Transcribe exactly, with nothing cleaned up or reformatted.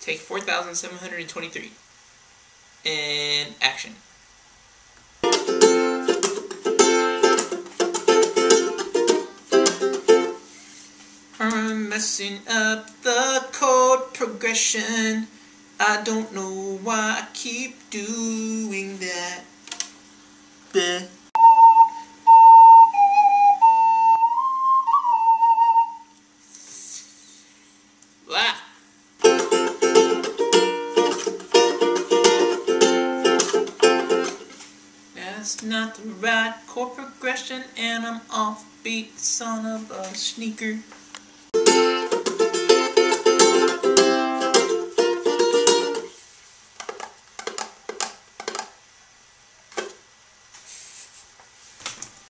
Take four thousand seven hundred twenty-three. And action. I'm messing up the chord progression. I don't know why I keep doing that. Bleh. Blah. That's not the right chord progression, and I'm offbeat, son of a sneaker.